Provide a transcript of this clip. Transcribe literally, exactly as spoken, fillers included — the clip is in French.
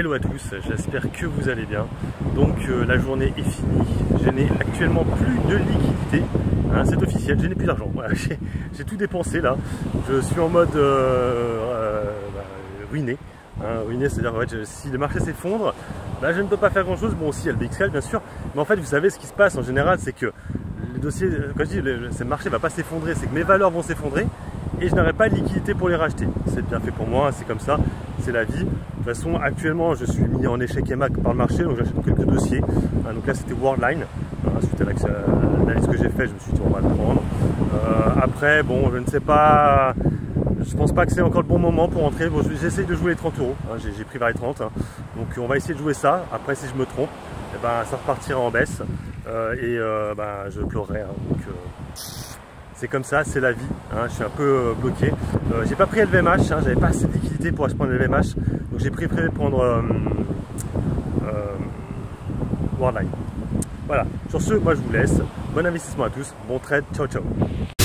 Hello à tous, j'espère que vous allez bien. Donc euh, la journée est finie, je n'ai actuellement plus de liquidité, hein, c'est officiel, je n'ai plus d'argent, voilà, j'ai tout dépensé là, je suis en mode euh, euh, bah, ruiné, hein, ruiné, c'est-à-dire en fait, si le marché s'effondre, bah, je ne peux pas faire grand chose, bon aussi il y a le B X L bien sûr, mais en fait vous savez ce qui se passe en général, c'est que les dossiers, quand je dis le, le marché ne va pas s'effondrer, c'est que mes valeurs vont s'effondrer, et je n'aurai pas de liquidité pour les racheter. C'est bien fait pour moi, c'est comme ça, c'est la vie. De toute façon, actuellement, je suis mis en échec et mac par le marché, donc j'achète quelques dossiers. Donc là, c'était Worldline. Suite à l'analyse que j'ai fait, je me suis dit, on va le prendre. Euh, après, bon, je ne sais pas, je pense pas que c'est encore le bon moment pour entrer. Bon, j'essaye de jouer les trente euros, hein, j'ai pris vers les trente. Hein. Donc on va essayer de jouer ça. Après, si je me trompe, eh ben, ça repartira en baisse. Euh, et euh, ben, je pleurerai. Hein. Donc, euh, c'est comme ça, c'est la vie, hein, je suis un peu euh, bloqué. Euh, j'ai pas pris L V M H, hein, j'avais pas assez de liquidité pour prendre L V M H, donc j'ai préféré prendre euh, euh, Worldline. Voilà, sur ce, moi je vous laisse. Bon investissement à tous, bon trade, ciao ciao.